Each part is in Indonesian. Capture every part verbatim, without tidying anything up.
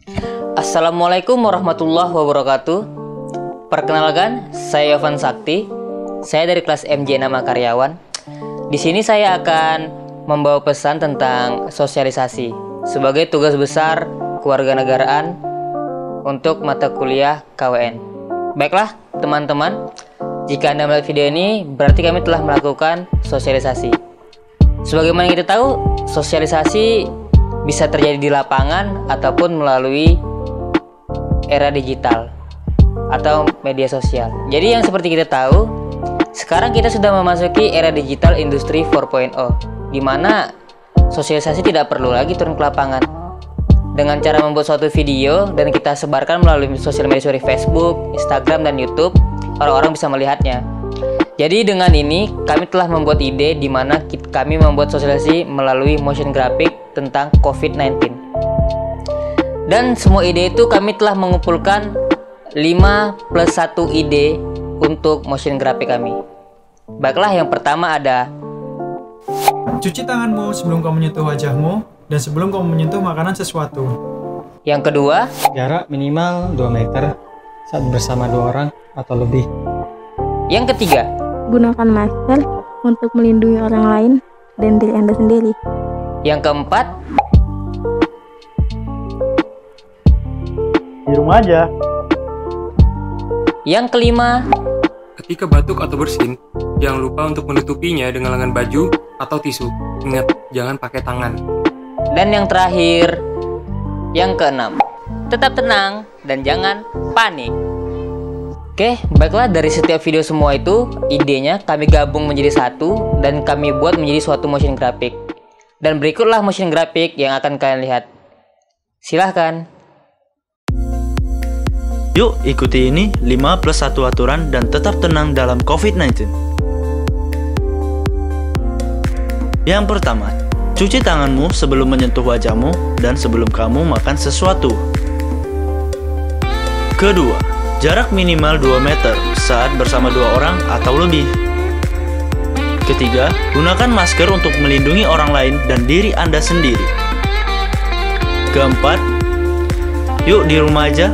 Assalamualaikum warahmatullahi wabarakatuh. Perkenalkan, saya Yovan Sakti. Saya dari kelas M J Nama Karyawan. Di sini saya akan membawa pesan tentang sosialisasi sebagai tugas besar kewarganegaraan untuk mata kuliah K W N. Baiklah, teman-teman, jika Anda melihat video ini, berarti kami telah melakukan sosialisasi. Sebagaimana kita tahu, sosialisasi bisa terjadi di lapangan ataupun melalui era digital atau media sosial. Jadi yang seperti kita tahu, sekarang kita sudah memasuki era digital industri empat titik nol, di mana sosialisasi tidak perlu lagi turun ke lapangan. Dengan cara membuat suatu video dan kita sebarkan melalui sosial media seperti Facebook, Instagram, dan YouTube, orang-orang bisa melihatnya. Jadi dengan ini kami telah membuat ide di mana kami membuat sosialisasi melalui motion graphic tentang covid sembilan belas. Dan semua ide itu kami telah mengumpulkan lima plus satu ide untuk motion graphic kami. Baiklah, yang pertama ada: cuci tanganmu sebelum kamu menyentuh wajahmu dan sebelum kamu menyentuh makanan sesuatu. Yang kedua, jarak minimal dua meter saat bersama dua orang atau lebih. Yang ketiga, gunakan masker untuk melindungi orang lain dan diri Anda sendiri. Yang keempat, di rumah aja. Yang kelima, ketika batuk atau bersin, jangan lupa untuk menutupinya dengan lengan baju atau tisu. Ingat, jangan pakai tangan. Dan yang terakhir, yang keenam, tetap tenang dan jangan panik. Oke, baiklah, dari setiap video semua itu, idenya kami gabung menjadi satu dan kami buat menjadi suatu motion graphic. Dan berikutlah motion graphic yang akan kalian lihat. Silahkan. Yuk ikuti ini lima plus satu aturan dan tetap tenang dalam covid sembilan belas. Yang pertama, cuci tanganmu sebelum menyentuh wajahmu dan sebelum kamu makan sesuatu. Kedua, jarak minimal dua meter saat bersama dua orang atau lebih. Ketiga, gunakan masker untuk melindungi orang lain dan diri Anda sendiri. Keempat, yuk di rumah aja.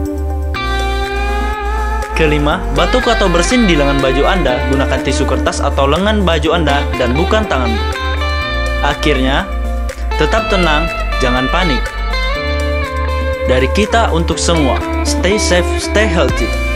Kelima, batuk atau bersin di lengan baju Anda, gunakan tisu kertas atau lengan baju Anda dan bukan tanganmu. Akhirnya, tetap tenang, jangan panik. Dari kita untuk semua, stay safe, stay healthy.